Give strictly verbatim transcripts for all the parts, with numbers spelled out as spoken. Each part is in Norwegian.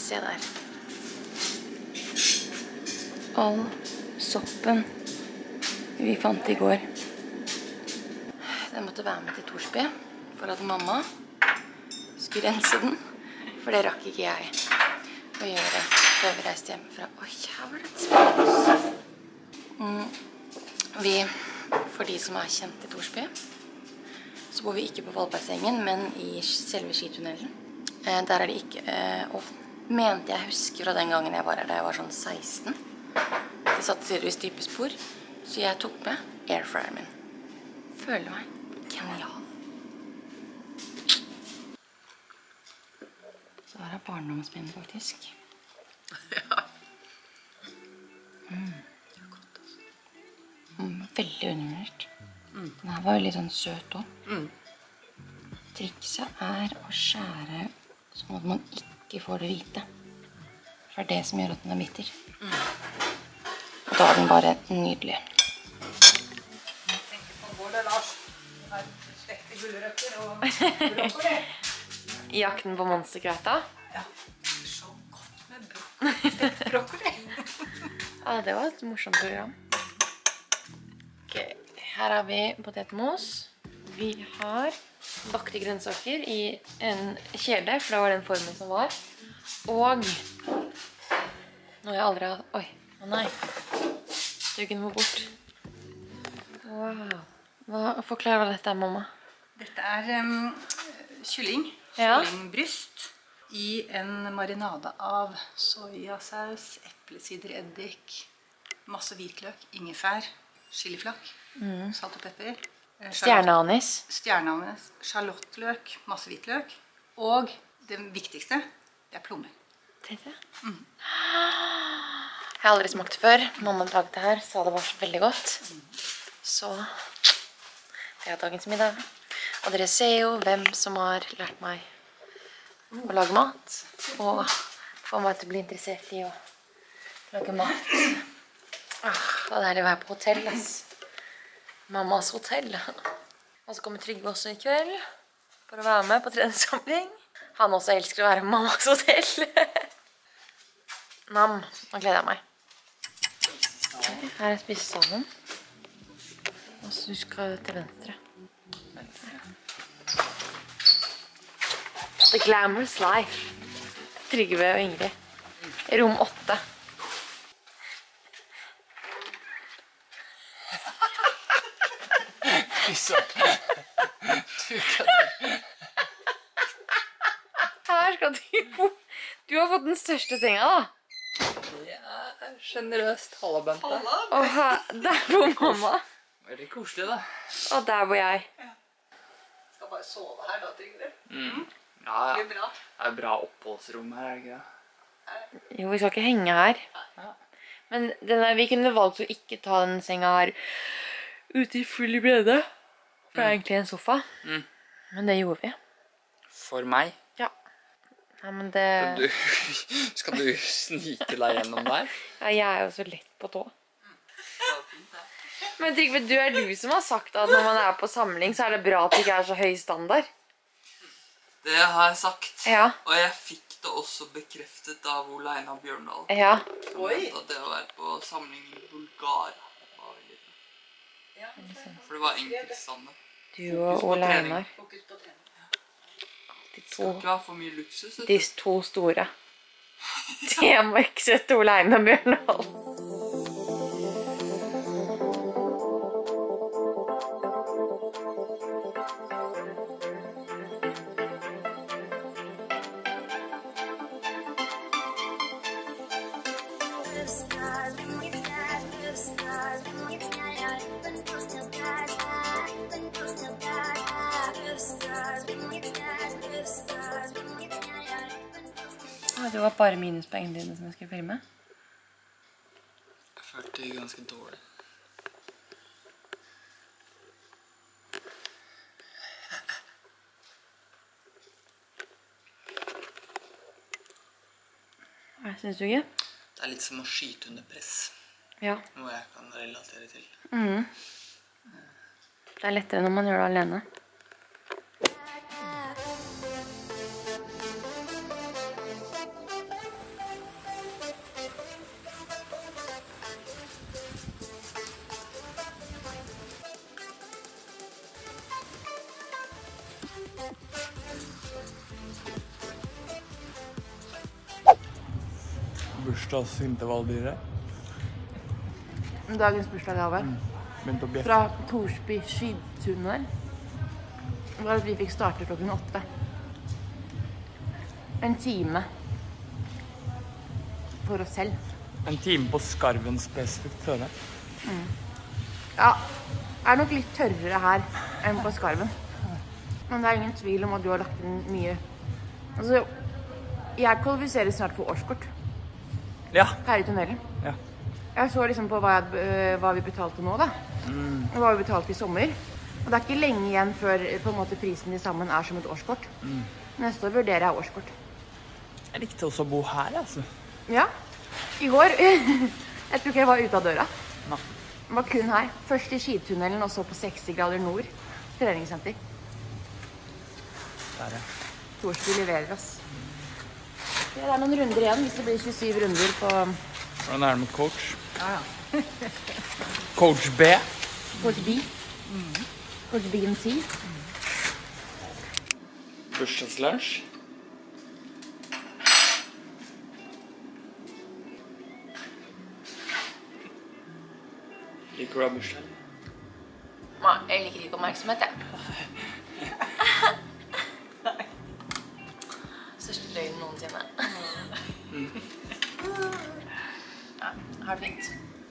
Se der. All soppen vi fant i går. Den måtte være med til Torsby for at mamma skulle rense den. For det rakk ikke jeg å gjøre før vi reiste hjemmefra. Oi, her var det et spørsmål. Mm. Vi, for de som er kjent i Torsby, så bor vi ikke på Valbergsengen, men i selve skitunnelen. Eh, der er det ikke eh, ovn. Mente jeg husker fra den gangen jeg var her da jeg var sånn seksten. Det satt tydeligvis dype spor, så jeg tok med airfryeren min. Føler meg genial. Så her er barndomsminnet faktisk. Ja. Mm. Det er godt, altså. Mm, veldig undervurdert. Mm. Den her var jo litt sånn søt også. Mm. Trikset er å skjære sånn at man ikke får det hvite. For det er det som gjør at den er bitter. Mm. Og da er den bare nydelig. Jakten på monsterkveita? Ja, så godt med brokkoli. Ja, det var et morsomt program. Ok, her har vi potetmos. Vi har bakte grønnsaker i en kjele, for det var den formen som var. Og nå har jeg aldri hatt... Oi, å nei. Stuggen må bort. Wow. Hva, forklar hva dette er, mamma. Dette er um, kylling, ja. Kyllingbryst i en marinade av sojasaus, eplesidereddik, masse hvitløk, ingefær, chiliflakk, mm. salt og pepper. Stjerneanis. Stjerneanis, sjalottløk, masse hvitløk. Og det viktigste, det er plommer. Det er det? Mm. Jeg har aldri smakt det før. Mamma laget det her, sa det var veldig godt. Mm. Så det er dagens middag. Og dere ser jo hvem som har lært meg å lage mat. Og få meg til å bli interessert i å lage mat. Ah, det er deilig å være på hotell, ass. Mammas hotell. Og så kommer Trygve også i kveld for å være med på treningssamling. Han også elsker å være på mammas hotell. Nam, nå gleder jeg meg. Her er spisesalen. Og så du skal til venstre. The Glamorous Life. Trygve og Ingrid. Rom åtte. Her skal du bo. Du har fått den største senga da. Ja, generøst. Hallabente. Og her, der bor mamma. Veldig koselig da. Og der bor jeg. Ja. Skal bare sove her da, Trygve. Mm. Ja, ja. Det er bra oppholdsrom her, er det ikke det? Jo, vi skal ikke henge her. Ja. Men denne, vi kunne valgt å ikke ta den senga her ute i full bredde. For det er egentlig en sofa. Mm. Men det gjorde vi. For meg? Ja. Ja, men det... Du, skal du snike deg gjennom der? Ja, jeg er jo så lett på tå. Men Trygve, du er du som har sagt at når man er på samling, så er det bra at det ikke er så høy standard. Det har jeg sagt. Ja. Og jeg fikk det også bekreftet av Ole Einar Bjørndal. Ja. Som mente at det å være på samling i Bulgaria var veldig bra. Ja, for det var enkelt standard. Du og Ole Einar. Fokus på trening. De to, skal ikke ha for mye luksus. de to store. Det må ikke sette Ole Einar Bjørndal. Det var bare minuspoengene dine som jeg skulle filme. Jeg følte det ganske dårlig. Hva synes du ikke? Det er litt som å skyte under press. Ja. Noe jeg kan relatere til. Mm. Det er lettere når man gjør det alene. bursdagsintervalldyret. Dagens bursdagsgave. Begynt å bjeffe. Fra Torsby skitunnel. Det var at vi fikk starte klokken åtte. En time. For oss selv. En time på skarven spesifikt, tror jeg. Ja, det er nok litt tørrere her enn på skarven. Men det er ingen tvil om at du har lagt inn mye. Altså, jeg kvalifiserer snart for årskort. Ja. Her i tunnelen. Ja. Jeg så liksom på hva, jeg, hva vi betalte nå da. Mm. Og hva vi betalte i sommer. Og det er ikke lenge igjen før på en måte prisen i sammen er som et årskort. Mm. Neste år vurderer jeg årskort. Jeg likte også å bo her, altså. Ja, i går. Jeg tror ikke jeg var ute av døra. Nei. Det var kun her. Først i skitunnelen, og så på seksti grader nord. Treningssenter. Der, ja. Torsby leverer oss. Det er noen runder igjen, hvis det blir tjuesyv runder på... Hvordan er det med coach? Ja, ja. Coach B. Coach B. Coach B and C. Bursdagslunsj. Liker du å ha bursdag? Nei, jeg liker ikke oppmerksomhet, jeg. Største løgn noensinne. Ja, har det fint.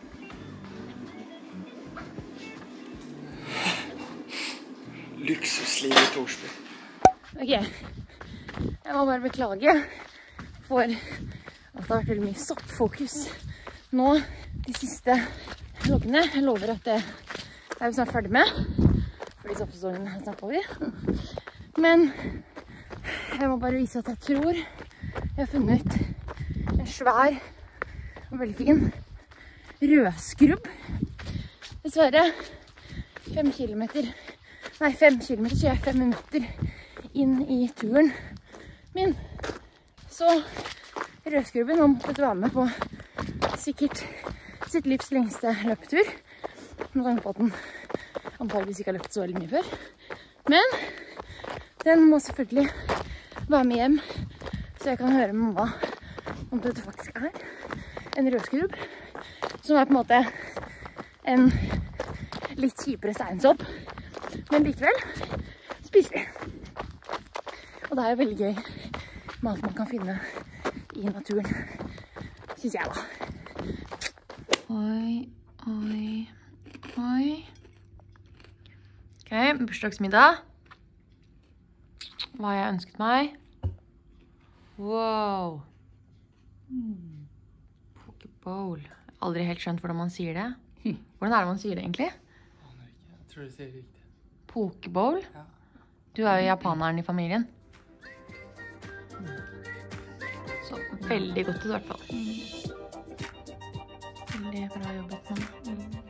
Luksusliv i Torsby. Ok, jeg må bare beklage for at det har vært veldig mye soppfokus nå de siste vloggene. Jeg lover at det er vi snart ferdig med, fordi soppsesongen er snart over. Men jeg må bare vise at jeg tror jeg har funnet en svær og veldig fin rødskrubb. Dessverre fem kilometer, nei fem kilometer, så jeg er fem minutter inn i turen min. Så rødskrubben har måttet være med på sikkert sitt livs lengste løpetur. Med tanke på at den antageligvis ikke har løpt så veldig mye før. Men den må selvfølgelig være med hjem, så jeg kan høre med mamma om dette faktisk er en rødskrubb, som er på en måte en litt kjipere steinsopp, men likevel spiselig. Og det er jo veldig gøy med alt man kan finne i naturen, synes jeg da. Oi, oi, oi. Ok, bursdagsmiddag. Hva har jeg ønsket meg? Wow. Mm. Pokeball. Aldri helt skjønt hvordan man sier det. Hvordan er det man sier det egentlig? Jeg tror du sier det riktig. Pokeball? Ja. Du er jo japaneren i familien. Så veldig godt i hvert fall. Veldig bra jobbet, mamma.